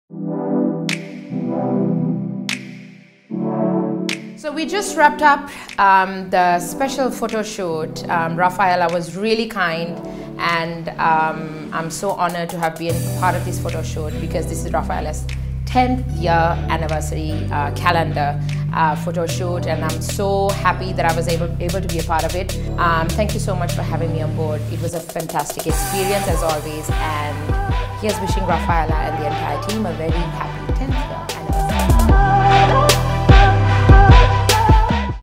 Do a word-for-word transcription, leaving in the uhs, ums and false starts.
So we just wrapped up um, the special photo shoot. Um, Rafaela was really kind, and um, I'm so honored to have been part of this photo shoot because this is Rafaela's tenth year anniversary uh, calendar uh, photo shoot, and I'm so happy that I was able, able to be a part of it. Um, thank you so much for having me on board. It was a fantastic experience as always, and here's wishing Rafaela and the entire team a very happy tenth year.